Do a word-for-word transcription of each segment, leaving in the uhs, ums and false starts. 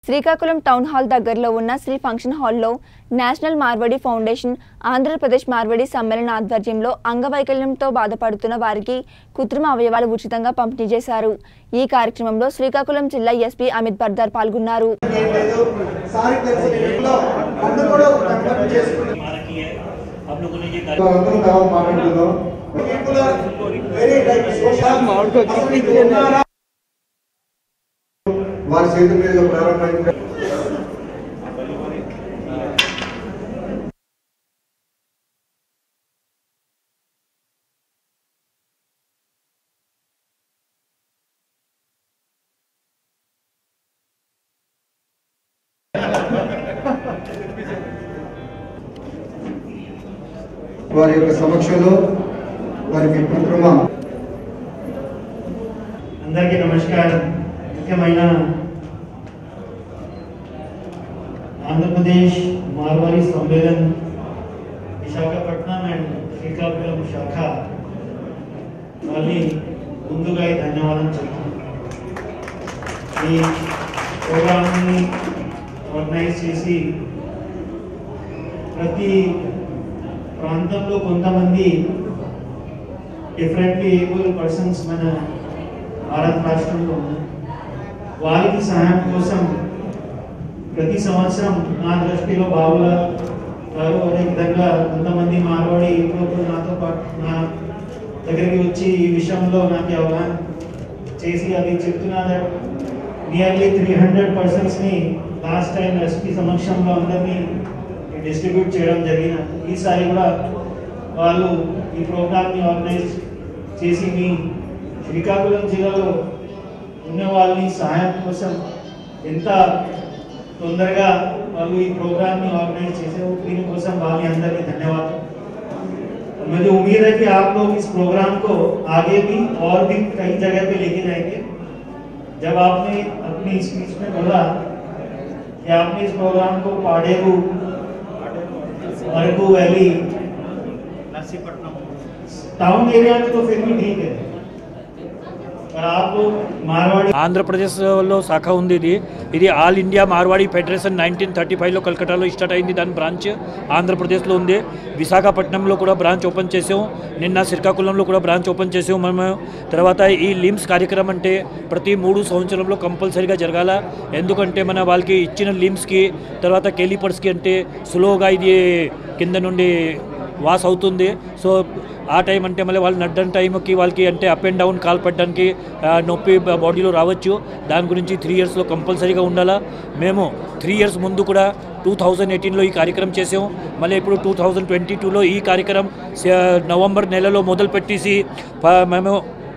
Srikakulam town hall దగ్గరలో ఉన్న Sri function హాల్లో నేషనల్ మార్వడి ఫౌండేషన్ ఆంధ్రప్రదేశ్ మార్వడి సమ్మేళన ఆధ్వర్యంలో అంగవైకల్యంతో బాధపడుతున్న వారికి కృత్రిమ అవయవాలు ఉచితంగా పంపిణీ చేశారు। ఈ కార్యక్రమంలో శ్రీకాకుళం జిల్లా ఎస్పీ అమిత్ బర్దార్ పాల్గొన్నారు। వారి చేతుల మీదుగా ప్రారంభించారు। వారి యొక్క సమక్షంలో వారికి కృత్రిమ అందరికీ నమస్కారం। ముఖ్యమైన ఆంధ్రప్రదేశ్ మార్వాడి సమ్మేళన్ విశాఖపట్నం అండ్ శ్రీకాకుళం శాఖ వాళ్ళని ముందుగా ధన్యవాదాలు చెప్తున్నాను। ఈ ప్రోగ్రామ్ని ఆర్గనైజ్ చేసి ప్రతి ప్రాంతంలో కొంతమంది డిఫరెంట్లీ ఏబుల్ పర్సన్స్ మన భారత రాష్ట్రంలో ఉన్నారు। వారికి సహాయం కోసం ప్రతి సంవత్సరం నా దృష్టిలో బాబుల గారు అదే విధంగా కొంతమంది మార్వాడి యువకులు నాతో పాటు నా దగ్గరికి వచ్చి ఈ విషయంలో నాకు అవగాహన చేసి అది చెప్తున్నారు। నియర్లీ త్రీ హండ్రెడ్ పర్సన్స్ని లాస్ట్ టైం ఎస్పీ సమక్షంలో అందరినీ డిస్ట్రిబ్యూట్ చేయడం జరిగిన ఈసారి కూడా వాళ్ళు ఈ ప్రోగ్రామ్ని ఆర్గనైజ్ చేసి మీ శ్రీకాకుళం జిల్లాలో ఉన్న వాళ్ళని సహాయం కోసం ఎంత తొందరగా వాళ్ళు ఈ प्रोग्राम ऑर्गेनाइज से वाली अंदर के धन्यवाद। मुझे उम्मीद है कि आप लोग इस प्रोग्राम को आगे भी और भी कई जगह पे लेके जाएंगे। जब आपने अपनी स्पीच में बोला कि आपने इस प्रोग्राम को Paderu, Araku valley, Narsipatnam town area में तो फिर भी ठीक है, ఆంధ్రప్రదేశ్లో శాఖ ఉంది। ఇది ఇది all India Marwadi federation nineteen thirty ఫైవ్లో కలకట్టాలో స్టార్ట్ అయింది। దాని బ్రాంచ్ ఆంధ్రప్రదేశ్లో ఉంది। విశాఖపట్నంలో కూడా బ్రాంచ్ ఓపెన్ చేసాం। నిన్న శ్రీకాకుళంలో కూడా బ్రాంచ్ ఓపెన్ చేసాం మేము। తర్వాత ఈ లిమ్స్ కార్యక్రమం అంటే ప్రతి మూడు సంవత్సరంలో కంపల్సరీగా జరగాల। ఎందుకంటే మన వాళ్ళకి ఇచ్చిన లిమ్స్కి తర్వాత కేలిపర్స్కి అంటే స్లోగా ఇది కింద నుండి వాస్ అవుతుంది। సో ఆ టైం అంటే మళ్ళీ వాళ్ళు నడ్డని టైంకి వాళ్ళకి అంటే అప్ అండ్ డౌన్ కాల్ పెట్టడానికి నొప్పి బాడీలో రావచ్చు। దాని గురించి త్రీ ఇయర్స్లో కంపల్సరీగా ఉండాలా। మేము త్రీ ఇయర్స్ ముందు కూడా టూ థౌజండ్ ఎయిటీన్లో ఈ కార్యక్రమం చేసాం। మళ్ళీ ఇప్పుడు టూ థౌజండ్ ట్వంటీ టూలో ఈ కార్యక్రమం నవంబర్ నెలలో మొదలు పెట్టేసి మేము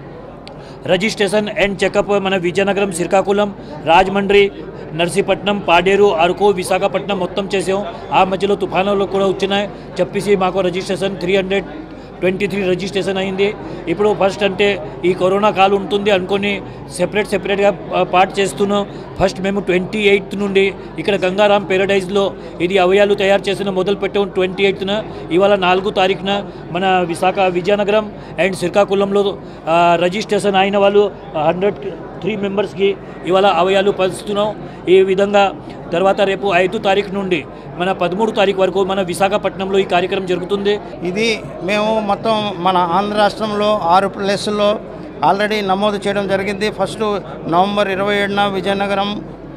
రిజిస్ట్రేషన్ అండ్ చెకప్ మన విజయనగరం, శ్రీకాకుళం, రాజమండ్రి, నర్సీపట్నం, పాడేరు, అరకు, విశాఖపట్నం మొత్తం చేసాం। ఆ మధ్యలో తుఫానులు కూడా వచ్చినాయి చెప్పేసి మాకు registration three hundred twenty three registration అయింది। ఇప్పుడు ఫస్ట్ అంటే ఈ కరోనా కాల్ ఉంటుంది అనుకొని సెపరేట్ సెపరేట్గా పార్ట్ చేస్తున్నాం। ఫస్ట్ మేము ట్వంటీ ఎయిత్ నుండి ఇక్కడ గంగారాం పెరడైజ్లో ఇది అవయాలు తయారు చేసిన మొదలు పెట్టాం। ట్వంటీ ఎయిత్న ఇవాళ నాలుగు తారీఖున మన విశాఖ, విజయనగరం అండ్ శ్రీకాకుళంలో రిజిస్ట్రేషన్ అయిన వాళ్ళు హండ్రెడ్ త్రీ మెంబర్స్కి ఇవాళ అవయాలు పంచుతున్నాం। ఈ విధంగా తర్వాత రేపు ఐదు తారీఖు నుండి మన పదమూడు తారీఖు వరకు మన విశాఖపట్నంలో ఈ కార్యక్రమం జరుగుతుంది। ఇది మేము మొత్తం మన ఆంధ్ర రాష్ట్రంలో ఆరు ప్లేసుల్లో ఆల్రెడీ నమోదు చేయడం జరిగింది। ఫస్ట్ నవంబర్ ఇరవై ఏడున విజయనగరం,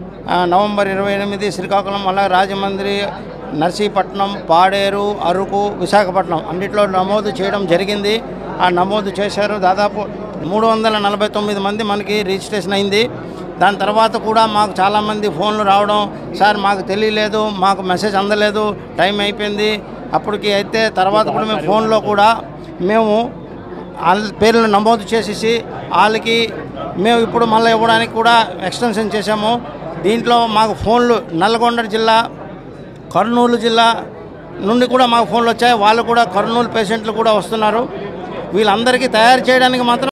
నవంబర్ ఇరవై ఎనిమిది శ్రీకాకుళం, అలాగే రాజమండ్రి, నర్సీపట్నం, పాడేరు, అరకు, విశాఖపట్నం అన్నింటిలో నమోదు చేయడం జరిగింది। ఆ నమోదు చేశారు దాదాపు మూడు వందల నలభై తొమ్మిది మంది మనకి రిజిస్ట్రేషన్ అయింది। దాని తర్వాత కూడా మాకు చాలామంది ఫోన్లు రావడం, సార్ మాకు తెలియలేదు, మాకు మెసేజ్ అందలేదు, టైం అయిపోయింది అప్పటికి అయితే తర్వాత కూడా మేము ఫోన్లో కూడా మేము వాళ్ళ పేర్లను నమోదు చేసేసి వాళ్ళకి మేము ఇప్పుడు మళ్ళీ ఇవ్వడానికి కూడా ఎక్స్టెన్షన్ చేశాము। దీంట్లో మాకు ఫోన్లు నల్గొండ జిల్లా, కర్నూలు జిల్లా నుండి కూడా మాకు ఫోన్లు వచ్చాయి। వాళ్ళు కూడా కర్నూలు పేషెంట్లు కూడా వస్తున్నారు। వీళ్ళందరికీ తయారు చేయడానికి మాత్రం